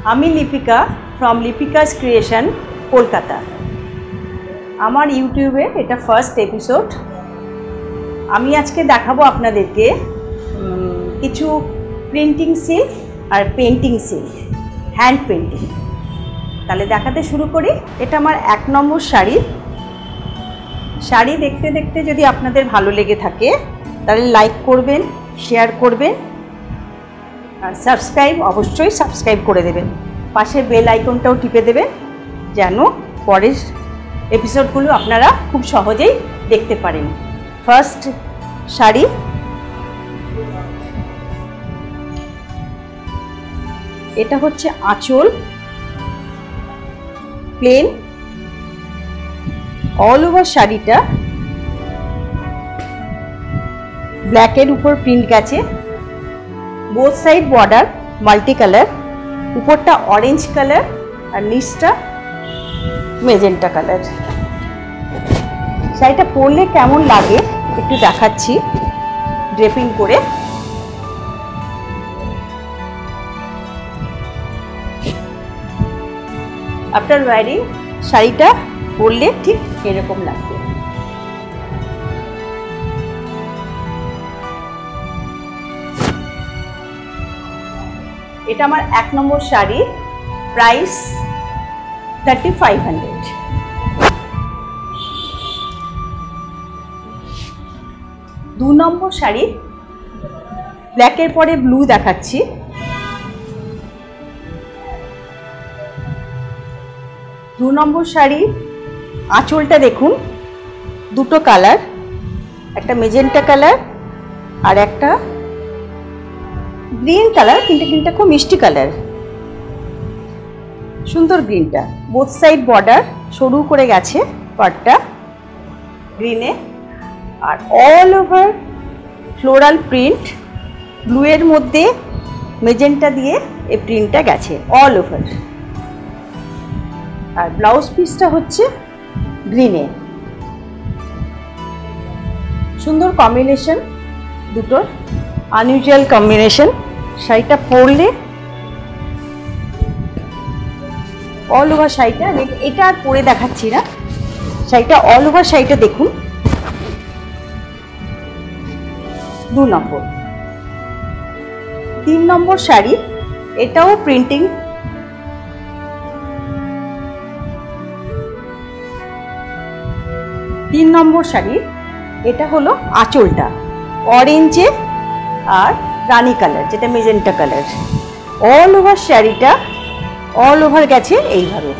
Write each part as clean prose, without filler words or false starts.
আমি Lipika from Lipika's creation Kolkata. আমার ইউটিউবে এটা ফার্স্ট এপিসোড। আমি আজকে দেখাবো আপনাদেরকে কিছু প্রিন্টিং সিল্ক আর পেন্টিং সিল্ক, হ্যান্ড পেন্টিং। তাহলে দেখাতে শুরু করি। এটা আমার 1 নম্বর শাড়ি। শাড়ি দেখতে দেখতে যদি আপনাদের ভালো লেগে থাকে তাহলে লাইক করবেন, শেয়ার করবেন আর অবশ্যই সাবস্ক্রাইব করে দেবেন। পাশে বেল আইকনটাও টিপে দেবেন যেন পরের এপিসোডগুলো আপনারা খুব সহজেই দেখতে পারেন। ফার্স্ট শাড়ি, এটা হচ্ছে আঁচল, প্লেন অল ওভার। শাড়িটা ব্ল্যাকের উপর প্রিন্ট গেছে, both side border multi colour, উপরটা অরেঞ্জ কালার আর নিচটা মেজেন্টা কালার। শাড়িটা পরলে কেমন লাগে একটু দেখাচ্ছি ড্রেপিং করে। আফটার ওয়ারিং শাড়িটা পরলে ঠিক এরকম লাগবে। এটা আমার 1 নম্বর শাড়ি, প্রাইস 3500। 2 নম্বর শাড়ি, ব্ল্যাকের পরে ব্লু দেখাচ্ছি। 2 নম্বর শাড়ি, আঁচলটা দেখুন, দুটো কালার, একটা মেজেন্টা কালার আর একটা গ্রিন কালার, কিন্তু গ্রিনটা খুব মিষ্টি কালার, সুন্দর গ্রিনটা। বোথ সাইড বর্ডার সরু করে গেছে পার্টটা গ্রিনে, আর all over floral print, blue এর মধ্যে মেজেন্টা দিয়ে এই প্রিন্টটা গেছে অল ওভার। আর ব্লাউজ পিসটা হচ্ছে গ্রিনে। সুন্দর কম্বিনেশন, দুটোর আনইউজুয়াল কম্বিনেশন। শাড়িটা পরলে অল ওভার শাড়িটা, এটা আর পরে দেখাচ্ছি না, শাড়িটা অল ওভার শাড়িটা দেখুন। 2 নম্বর। 3 নম্বর শাড়ি, এটাও প্রিন্টিং। তিন নম্বর শাড়ি, এটা হলো আঁচলটা অরেঞ্জে আর রানী কালার, যেটা মেজেন্টা কালার। অল ওভার শাড়িটা অল ওভার গেছে এইভাবে,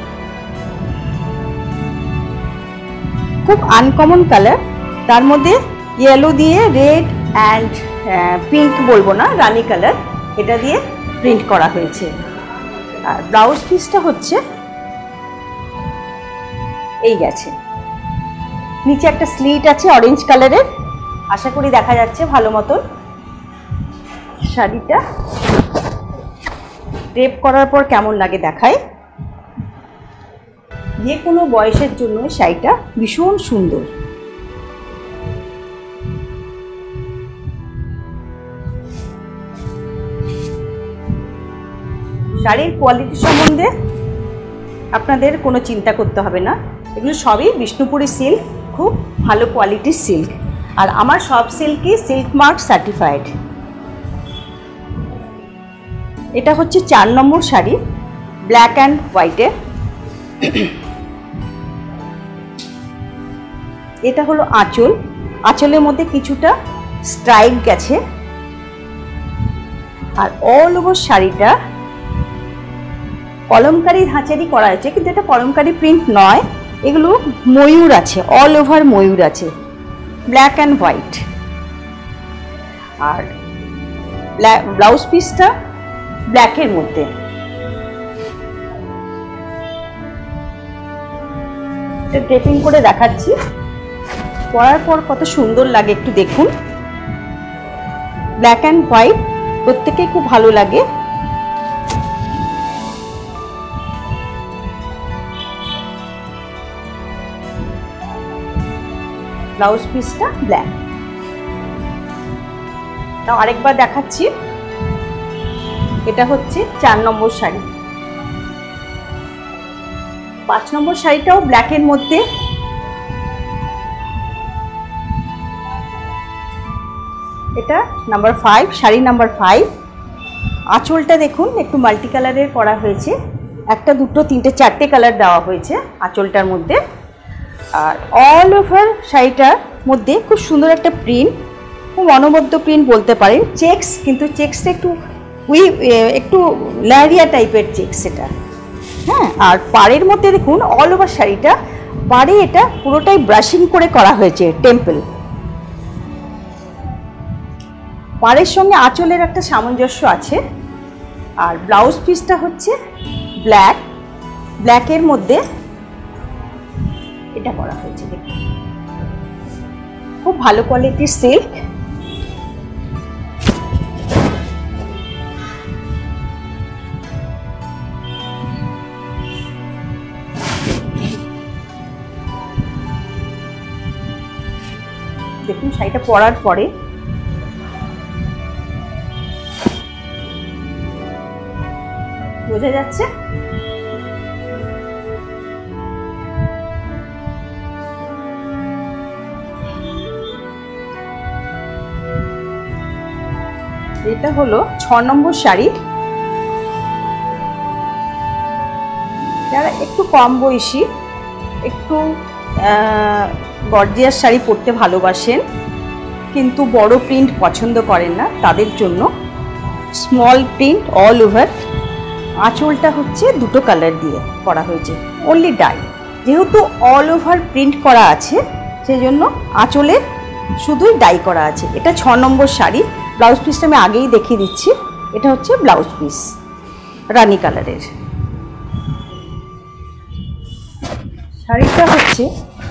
খুব আনকমন কালার। তার মধ্যে ইয়েলো দিয়ে রেড অ্যান্ড পিঙ্ক বলবো না, রানী কালার, এটা দিয়ে প্রিন্ট করা হয়েছে। আর ব্লাউজ পিসটা হচ্ছে এই গেছে, নিচে একটা স্লিট আছে অরেঞ্জ কালারের, আশা করি দেখা যাচ্ছে ভালো মতন। শাড়িটা ড্রেপ করার পর কেমন লাগে দেখায়। যে কোনো বয়সের জন্য শাড়িটা ভীষণ সুন্দর। শাড়ির কোয়ালিটি সম্বন্ধে আপনাদের কোনো চিন্তা করতে হবে না, এগুলো সবই বিষ্ণুপুরি সিল্ক, খুব ভালো কোয়ালিটির সিল্ক। আর আমার সব সিল্কই সিল্ক মার্ক সার্টিফাইড। এটা হচ্ছে 4 নম্বর শাড়ি, ব্ল্যাক অ্যান্ড হোয়াইটে। এটা হলো আঁচল, আঁচলের মধ্যে কিছুটা স্ট্রাইপ গেছে। আর অল ওভার শাড়িটা কলমকারি ধাঁচেরই করা হয়েছে, কিন্তু এটা কলমকারি প্রিন্ট নয়, এগুলো ময়ূর আছে, অল ওভার ময়ূর আছে, ব্ল্যাক অ্যান্ড হোয়াইট। আর ব্লাউজ পিসটা ব্ল্যাকের মধ্যে। ড্রেপিং করে দেখাচ্ছি, পরার পর কত সুন্দর লাগে একটু দেখুন। ব্ল্যাক অ্যান্ড হোয়াইট প্রত্যেকেই খুব ভালো লাগে। ব্লাউজ পিসটা ব্ল্যাক। তাও আরেকবার দেখাচ্ছি, এটা হচ্ছে 4 নম্বর শাড়ি। 5 নম্বর শাড়িটাও ব্ল্যাকের মধ্যে। এটা নাম্বার 5, শাড়ি নাম্বার 5। আঁচলটা দেখুন একটু মাল্টি কালারের করা হয়েছে, একটা দুটো তিনটে চারটে কালার দেওয়া হয়েছে আঁচলটার মধ্যে। আর অল ওভার শাড়িটার মধ্যে খুব সুন্দর একটা প্রিন্ট, খুব অনবদ্য প্রিন্ট বলতে পারেন। চেক্স, কিন্তু চেক্সটা একটু লেহেরিয়া টাইপের চেক্স এটা, হ্যাঁ। আর পাড়ের মধ্যে দেখুন অল ওভার শাড়িটা পাড়ে এটা পুরোটাই ব্রাশিং করে করা হয়েছে টেম্পল। পাড়ের সঙ্গে আঁচলের একটা সামঞ্জস্য আছে। আর ব্লাউজ পিসটা হচ্ছে ব্ল্যাকের মধ্যে এটা করা হয়েছে। দেখুন খুব ভালো কোয়ালিটির সিল্ক। দেখুন শাড়িটা পরার পরে বোঝা যাচ্ছে। এটা হলো 6 নম্বর শাড়ি। যারা একটু কম বয়সী, একটু গর্জিয়াস শাড়ি পরতে ভালোবাসেন কিন্তু বড় প্রিন্ট পছন্দ করেন না, তাদের জন্য স্মল প্রিন্ট অল ওভার। আঁচলটা হচ্ছে দুটো কালার দিয়ে করা হয়েছে, অনলি ডাই। যেহেতু অল ওভার প্রিন্ট করা আছে সেই জন্য আঁচলে শুধুই ডাই করা আছে। এটা 6 নম্বর শাড়ি। ব্লাউজ পিসটা আমি আগেই দেখিয়ে দিচ্ছি। এটা হচ্ছে ব্লাউজ পিস রানী কালারের। শাড়িটা হচ্ছে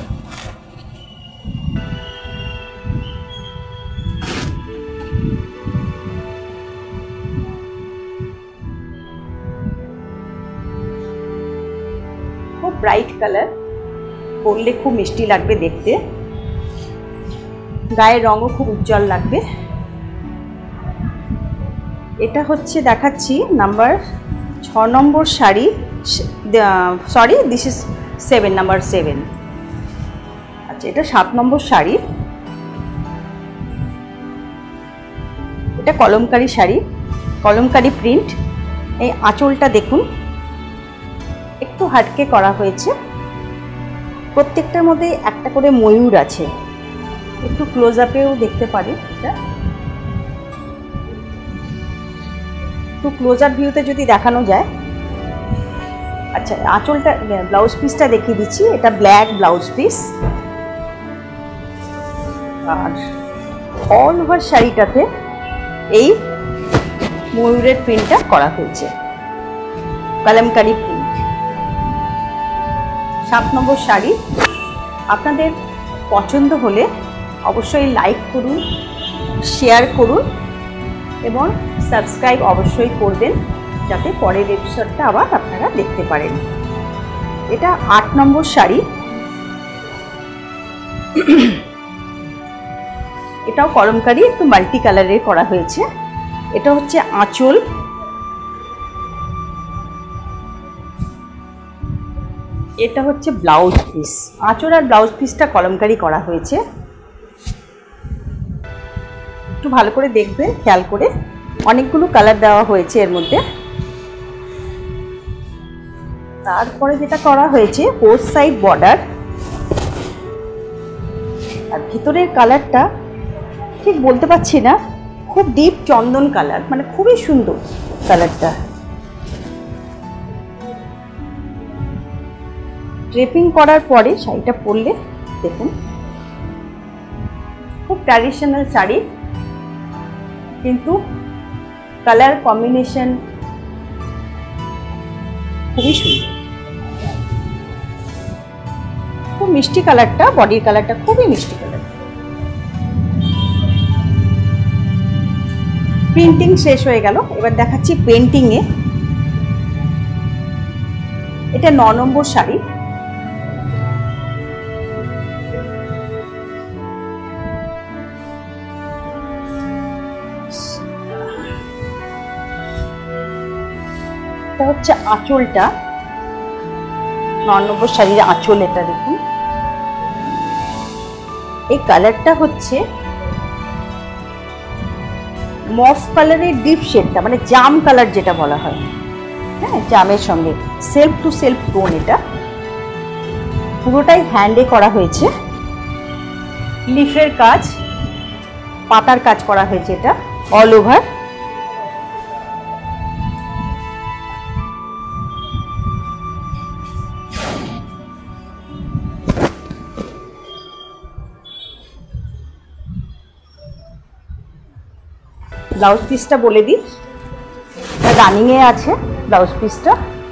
খুব ব্রাইট কালার, পরলে খুব মিষ্টি লাগবে দেখতে, গায়ের রঙও খুব উজ্জ্বল লাগবে। এটা হচ্ছে দেখাচ্ছি নাম্বার 6 নম্বর sari, sorry this is 7, number 7। আচ্ছা, এটা 7 নম্বর শাড়ি। এটা কলমকারি শাড়ি, কলমকারি প্রিন্ট। এই আঁচলটা দেখুন একটু হাটকে করা হয়েছে, প্রত্যেকটার মধ্যে একটা করে ময়ূর আছে। একটু ক্লোজ আপেও দেখতে পারে, এটা একটু ক্লোজ আপ ভিউতে যদি দেখানো যায়। আচ্ছা, আঁচলটা ব্লাউজ পিসটা দেখিয়ে দিচ্ছি। এটা ব্ল্যাক ব্লাউজ পিস। আর অল ওভার শাড়িটাতে এই ময়ূরের প্রিন্টটা করা হয়েছে, কলমকারি প্রিন্ট। 7 নম্বর শাড়ি। আপনাদের পছন্দ হলে অবশ্যই লাইক করুন, শেয়ার করুন এবং সাবস্ক্রাইব অবশ্যই করবেন, যাতে পরের এপিসোডটা আবার আপনারা দেখতে পারেন। এটা 8 নম্বর শাড়ি। এটাও কলমকারি, একটু মাল্টি কালারের করা হয়েছে। এটা হচ্ছে আঁচল। এটা হচ্ছে ব্লাউজ পিস। আঁচল আর ব্লাউজ পিসটা কলমকারি করা হয়েছে। একটু ভালো করে দেখবেন, খেয়াল করে, অনেকগুলো কালার দেওয়া হয়েছে এর মধ্যে। তারপরে যেটা করা হয়েছে বোথ সাইড বর্ডার। আর ভিতরের কালারটা ঠিক বলতে পারছি না, খুব ডিপ চন্দন কালার, মানে খুবই সুন্দর কালারটা। ড্রেপিং করার পরে শাড়িটা পরলে দেখুন খুব ট্র্যাডিশনাল শাড়ি, কিন্তু কালার কম্বিনেশন খুবই সুন্দর। খুব মিষ্টি কালারটা, বডির কালারটা খুবই মিষ্টি কালার। প্রিন্টিং শেষ হয়ে গেল, এবার দেখাচ্ছি পেন্টিংয়ে। এটা 9 নম্বর শাড়ি। এটা হচ্ছে আঁচলটা, 9 নম্বর শাড়ির আঁচল এটা দেখুন। এই কালারটা হচ্ছে মফ কালারের ডিপ শেডটা, মানে জাম কালার যেটা বলা হয়, হ্যাঁ, জামের সঙ্গে সেলফ টু সেলফ টোন। এটা পুরোটাই হ্যান্ডে করা হয়েছে, লিফের কাজ, পাতার কাজ করা হয়েছে এটা অল ওভার। ব্লাউজ পিসটা বলে দিই, রানিংয়ে আছে ব্লাউজ পিসটা।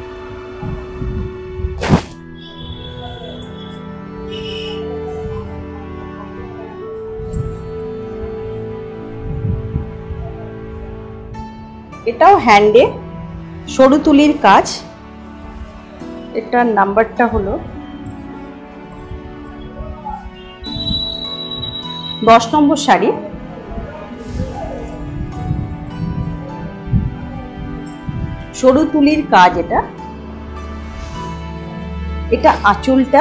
এটাও হ্যান্ডে, সরু তুলির কাজ। এটার নাম্বারটা হলো 10 নম্বর শাড়ি। সরু তুলির কাজ এটা। এটা আঁচলটা,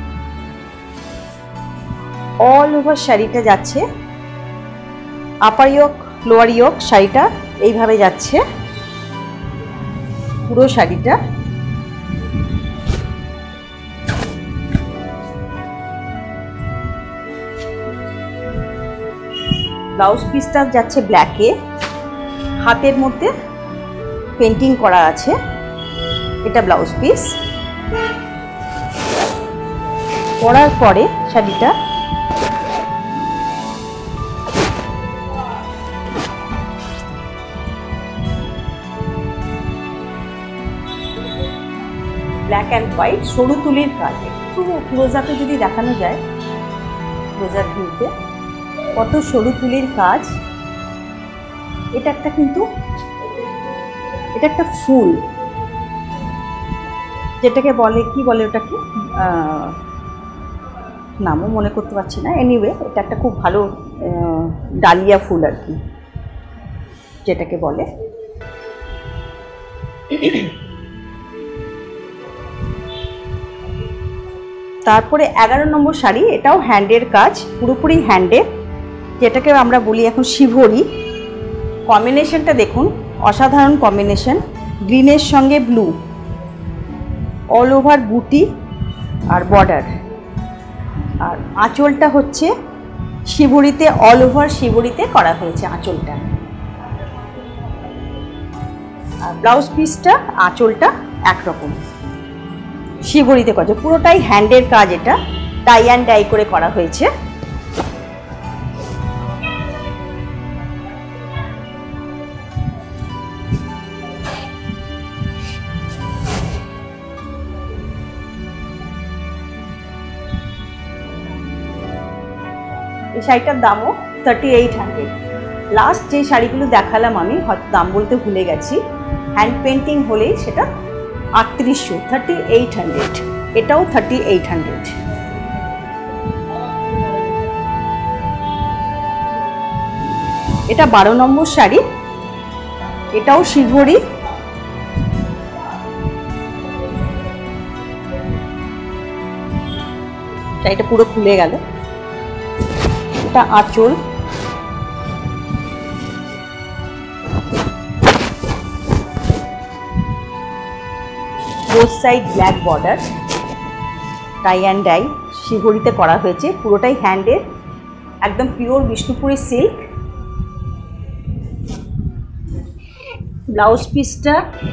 অল ওভার শাড়িটা যাচ্ছে, আপার ইয়োক লোয়ার ইয়োক শাড়িটা এইভাবে যাচ্ছে পুরো শাড়িটা। ব্লাউজ পিসটা যাচ্ছে ব্ল্যাকে, হাতের মধ্যে পেন্টিং করা আছে। এটা ব্লাউজ পিস। পরার পরে শাড়িটা ব্ল্যাক অ্যান্ড হোয়াইট, সরু তুলির কাজ। একটু ক্লোজ আপে যদি দেখানো যায়, ক্লোজার ভিউতে কত সরু তুলির কাজ। এটা একটা কিন্তু এটা একটা ফুল, যেটাকে বলে কি বলে ওটাকে, নামও মনে করতে পারছি না। এনিওয়ে এটা একটা খুব ভালো ডালিয়া ফুল আর কি, যেটাকে বলে। তারপরে 11 নম্বর শাড়ি। এটাও হ্যান্ডের কাজ, পুরোপুরি হ্যান্ডে, যেটাকে আমরা বলি এখন শিভরি। কম্বিনেশনটা দেখুন, অসাধারণ কম্বিনেশন, গ্রিনের সঙ্গে ব্লু, অল ওভার বুটি আর বর্ডার। আর আঁচলটা হচ্ছে শিবরিতে, অল ওভার শিবরিতে করা হয়েছে আঁচলটা। আর ব্লাউজ পিসটা, আঁচলটা একরকম শিবরিতে করা, পুরোটাই হ্যান্ডের কাজ। এটা টাই অ্যান্ড ডাই করে করা হয়েছে। এই শাড়িটার দামও 3800। লাস্ট যে শাড়িগুলো দেখালাম আমি, হয়তো দাম বলতে ভুলে গেছি, হ্যান্ড পেন্টিং হলেই সেটা 3800, 3800। এটাও 3800। এটা 12 নম্বর শাড়ি। এটাও শিভরি। শাড়িটা পুরো খুলে গেল। এটা আঁচল, both side black border, tie and dye শিভরিতে করা হয়েছে, পুরোটাই হ্যান্ডের, একদম পিওর বিষ্ণুপুরি সিল্ক। ব্লাউজ পিসটা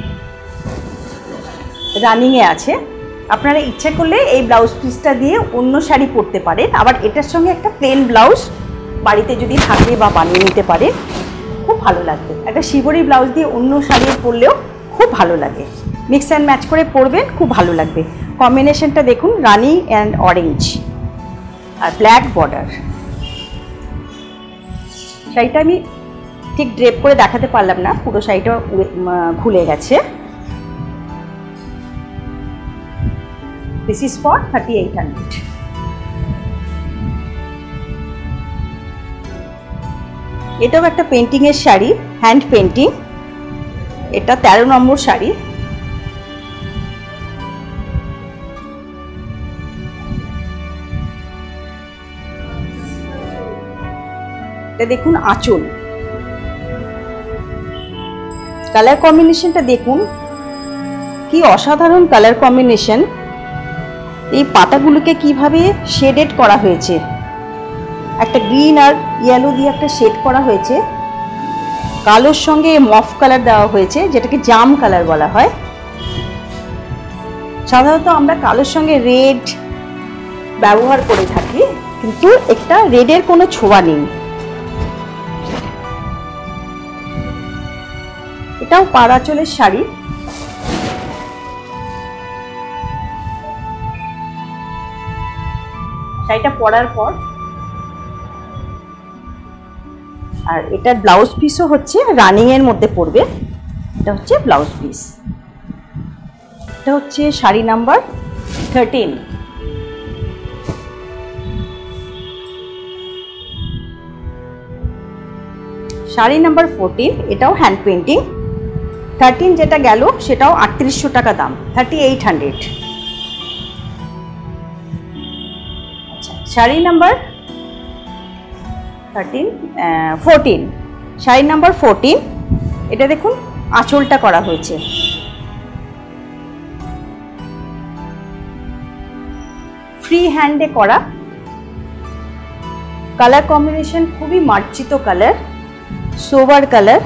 রানিংয়ে আছে। আপনারা ইচ্ছে করলে এই ব্লাউজ পিসটা দিয়ে অন্য শাড়ি পরতে পারেন, আবার এটার সঙ্গে একটা প্লেন ব্লাউজ বাড়িতে যদি থাকে বা বানিয়ে নিতে পারেন, খুব ভালো লাগবে। একটা শিবরি ব্লাউজ দিয়ে অন্য শাড়ি পরলেও খুব ভালো লাগে, মিক্স অ্যান্ড ম্যাচ করে পরবেন, খুব ভালো লাগবে। কম্বিনেশনটা দেখুন, রানি অ্যান্ড অরেঞ্জ আর ব্ল্যাক বর্ডার। শাড়িটা আমি ঠিক ড্রেপ করে দেখাতে পারলাম না, পুরো শাড়িটা খুলে গেছে। This is for 3800. এটাও একটা পেন্টিং এর শাড়ি, হ্যান্ড পেন্টিং। এটা 13 নম্বর শাড়ি। এটা দেখুন আঁচল, কালার কম্বিনেশনটা দেখুন কি অসাধারণ কালার কম্বিনেশন। এই পাতাগুলোকে কিভাবে শেডেড করা হয়েছে, একটা গ্রিন আর ইয়েলো দিয়ে একটা শেড করা হয়েছে, কালোর সঙ্গে মফ কালার দেওয়া হয়েছে যেটাকে জাম কালার বলা হয়। সাধারণত আমরা কালোর সঙ্গে রেড ব্যবহার করে থাকি, কিন্তু একটা রেডের কোনো ছোঁয়া নেই। এটাও পাড় আঁচলের শাড়ি। শাড়িটা পরার পর আর এটার ব্লাউজ পিসও হচ্ছে রানিং এর মধ্যে পড়বে। এটা হচ্ছে ব্লাউজ পিস। এটা হচ্ছে শাড়ি নাম্বার 13। শাড়ি নাম্বার 14, এটাও হ্যান্ড পেন্টিং। 13 যেটা গেল সেটাও 3800 টাকা দাম, 3800। আচ্ছা, শাড়ি নাম্বার 14, শাড়ি নাম্বার 14। এটা দেখুন আঁচলটা করা হয়েছে। ফ্রি হ্যান্ডে করা, কালার কম্বিনেশন খুবই মার্জিত colour, sober colour.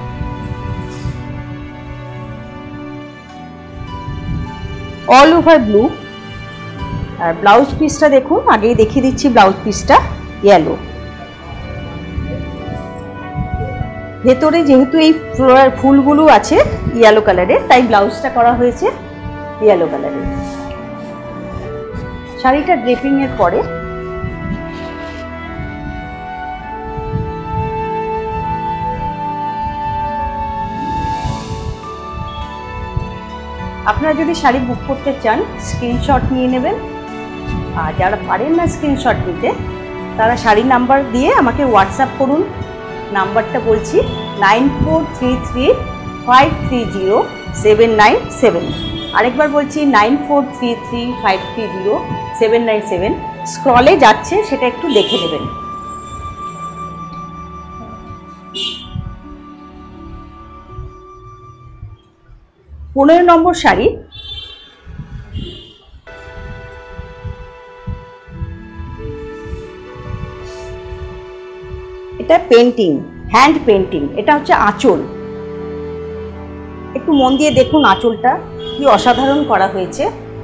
All over blue. আর ব্লাউজ পিসটা দেখুন, আগেই দেখিয়ে দিচ্ছি ব্লাউজ পিসটা ইয়েলো। ভেতরে যেহেতু এই ফুলগুলো আছে ইয়েলো কালারের, তাই ব্লাউজটা করা হয়েছে ইয়েলো কালারের। শাড়িটা ড্রেপিং এর পরে আপনারা যদি শাড়ি বুক করতে চান স্ক্রিনশট নিয়ে নেবেন, আর যারা পারেন না স্ক্রিনশট নিতে তারা শাড়ি নাম্বার দিয়ে আমাকে হোয়াটসঅ্যাপ করুন। নাম্বারটা বলছি 9433530797। আরেকবার বলছি 9433530797। স্ক্রলে যাচ্ছে, সেটা একটু দেখে নেবেন। পনেরো নম্বর শাড়ি। এটা পেন্টিং, হ্যান্ড পেন্টিং। এটা হচ্ছে আঁচল। একটু মন দিয়ে দেখুন আঁচলটা কি অসাধারণ করা হয়েছে।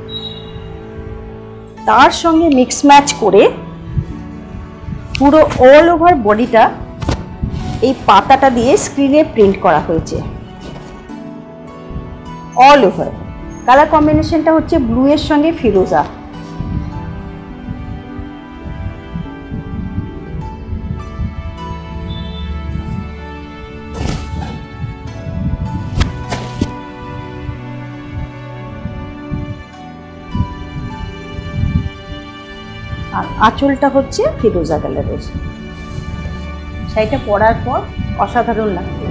তার সঙ্গে মিক্স ম্যাচ করে পুরো অল ওভার বডিটা এই পাতাটা দিয়ে স্ক্রিনে প্রিন্ট করা হয়েছে অল ওভার। কালার কম্বিনেশনটা হচ্ছে ব্লু এর সঙ্গে ফিরোজা। আর আঁচলটা হচ্ছে ফিরোজা কালারের। শাড়িটা পরার পর অসাধারণ লাগবে।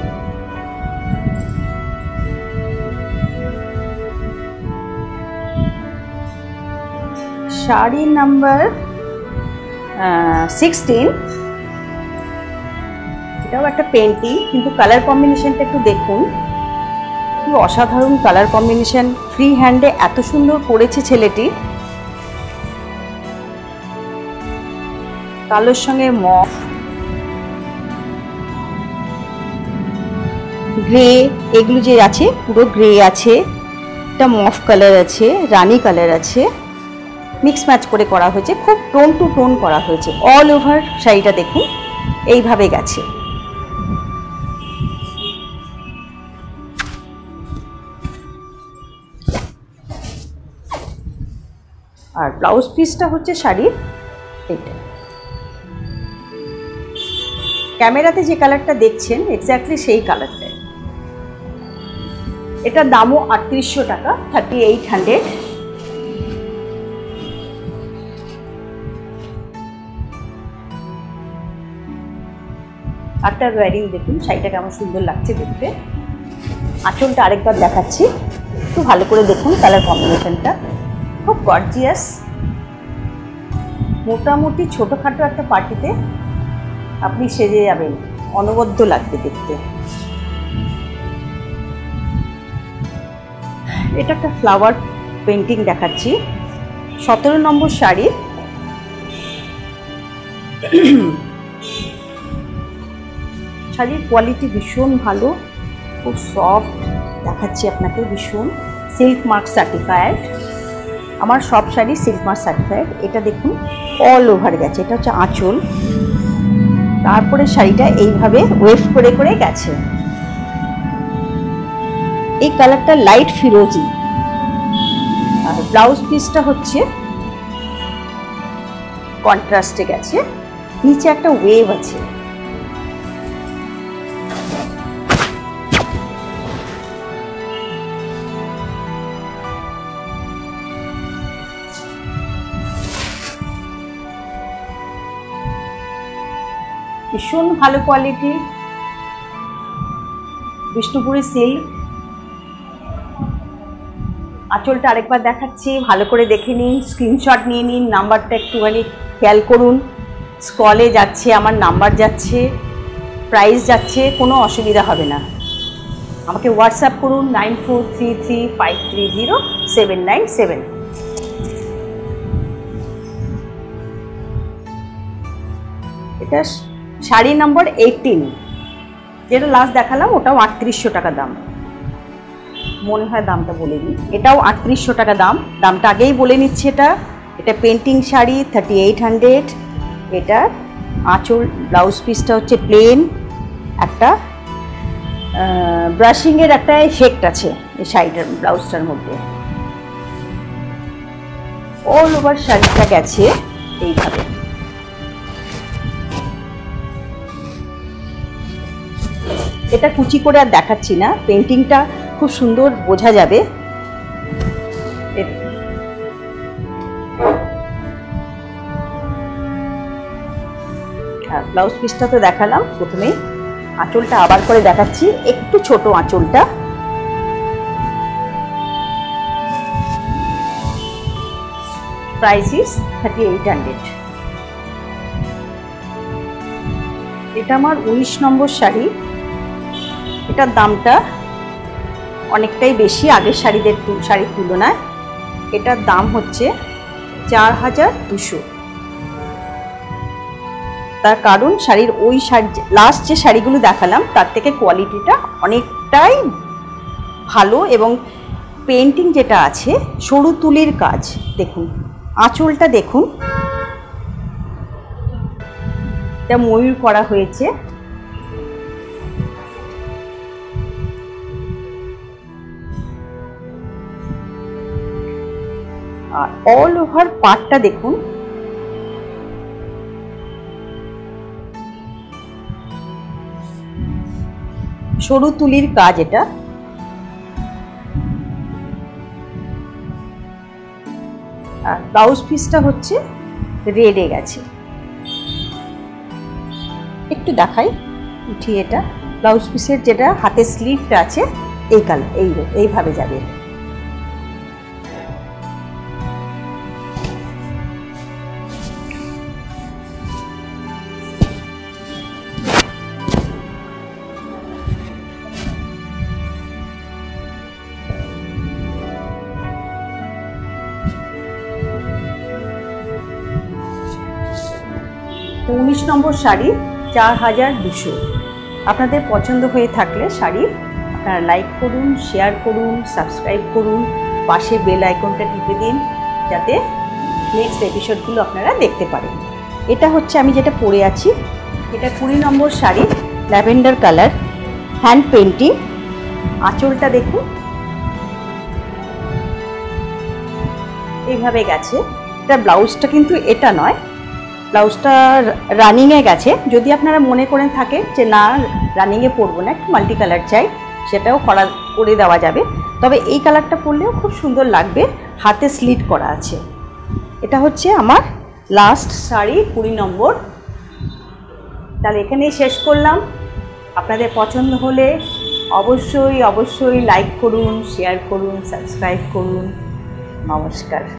শাড়ি নাম্বার 16। এটাও একটা পেন্টিং, কিন্তু কালার কম্বিনেশনটা একটু দেখুন কি অসাধারণ কালার কম্বিনেশন। ফ্রি হ্যান্ডে এত সুন্দর করেছে ছেলেটি। কালোর সঙ্গে মফ, গ্রে, এগুলো যে আছে পুরো গ্রে আছে, একটা মফ কালার আছে, রানী কালার আছে, মিক্স ম্যাচ করে করা হয়েছে। খুব টোন টু টোন করা হয়েছে। অল ওভার শাড়িটা দেখুন এইভাবে গেছে। আর ব্লাউজ পিসটা হচ্ছে শাড়ির এটা। ক্যামেরাতে যে কালারটা দেখছেন এক্স্যাক্টলি সেই কালারটাই। এটার দামও 3800 টাকা, 3800। আফটার ওয়্যারিং দেখুন শাড়িটা কেমন সুন্দর লাগছে দেখতে। আঁচলটা আরেকবার দেখাচ্ছি, একটু ভালো করে দেখুন কালার কম্বিনেশনটা খুব গর্জিয়াস। মোটামুটি ছোটোখাটো একটা পার্টিতে আপনি সেজে যাবেন, অনবদ্য লাগবে দেখতে। এটা একটা ফ্লাওয়ার পেন্টিং দেখাচ্ছি, 17 নম্বর শাড়ি। শাড়ির কোয়ালিটি ভীষণ ভালো, খুব সফট দেখাচ্ছি আপনাকে, ভীষণ সিল্ক মার্ক সার্টিফাইড। আমার সব শাড়ি সিল্ক মার্ক সার্টিফাইড। এটা দেখুন অল ওভার গেছে, এটা হচ্ছে আঁচল, তারপরে শাড়িটা এইভাবে ওয়েভ করে করে গেছে। এই কালারটা লাইট ফিরোজি, আর ব্লাউজ পিসটা হচ্ছে কন্ট্রাস্টে গেছে, নিচে একটা ওয়েভ আছে। ভীষণ ভালো কোয়ালিটি, বিষ্ণুপুরি সিল্ক। আঁচলটা আরেকবার দেখাচ্ছি, ভালো করে দেখে নিন, স্ক্রিনশট নিয়ে নিন, নাম্বারটা একটুখানি খেয়াল করুন। স্ক্রলে যাচ্ছে, আমার নাম্বার যাচ্ছে, প্রাইস যাচ্ছে, কোনো অসুবিধা হবে না। আমাকে হোয়াটসঅ্যাপ করুন 9433530797। এটা শাড়ি নম্বর 18, যেটা লাস্ট দেখালাম ওটাও 3800 টাকা দাম, মনে হয় দামটা বলে নিই। এটাও 3800 টাকা দাম, দামটা আগেই বলে নিচ্ছি। এটা পেন্টিং শাড়ি 3800। এটার আঁচল ব্লাউজ পিসটা হচ্ছে প্লেন, একটা ব্রাশিংয়ের একটা এফেক্ট আছে এই শাড়িটার ব্লাউজটার মধ্যে। অল ওভার শাড়িটা গেছে এইভাবে। এটা কুচি করে আর দেখাচ্ছি না, পেন্টিংটা খুব সুন্দর বোঝা যাবে। ব্লাউজ পিসটা তো দেখালাম প্রথমেই, আঁচলটা আবার করে দেখাচ্ছি, একটু ছোট আঁচলটা। Price is 3800। এটা আমার 19 নম্বর শাড়ি। এটার দামটা অনেকটাই বেশি আগের শাড়ির তুলনায়। এটার দাম হচ্ছে 4200। তার কারণ শাড়ির ওই শাড়ি লাস্ট যে শাড়িগুলো দেখালাম তার থেকে কোয়ালিটিটা অনেকটাই ভালো, এবং পেন্টিং যেটা আছে সরু তুলির কাজ। দেখুন আঁচলটা দেখুন, এটা ময়ূর করা হয়েছে। আর অল ওভার পার্টটা দেখুন, সরু তুলির কাজ এটা। আর ব্লাউজ পিসটা হচ্ছে রেডে গেছে, একটু দেখাই উঠিয়ে। এটা ব্লাউজ পিসের যেটা হাতের স্লিভটা আছে এই কালার, এইভাবে যাবে। তো 19 নম্বর শাড়ি 4200। আপনাদের পছন্দ হয়ে থাকলে শাড়ি আপনারা লাইক করুন, শেয়ার করুন, সাবস্ক্রাইব করুন, পাশে বেল আইকনটা টিপে দিন যাতে নেক্সট এপিসোডগুলো আপনারা দেখতে পারেন। এটা হচ্ছে আমি যেটা পরে আছি, এটা 20 number sari, lavender colour, hand painting. আঁচলটা দেখুন এইভাবে গেছে। এটা ব্লাউজটা কিন্তু এটা নয়, ব্লাউজটা রানিংয়ে গেছে। যদি আপনারা মনে করেন থাকে যে না রানিংয়ে পরবো না, একটু মাল্টি কালার চাই, সেটাও করে দেওয়া যাবে। তবে এই কালারটা পরলেও খুব সুন্দর লাগবে, হাতে স্লিট করা আছে। এটা হচ্ছে আমার লাস্ট শাড়ি 20 নম্বর। তাহলে এখানেই শেষ করলাম। আপনাদের পছন্দ হলে অবশ্যই লাইক করুন, শেয়ার করুন, সাবস্ক্রাইব করুন। নমস্কার।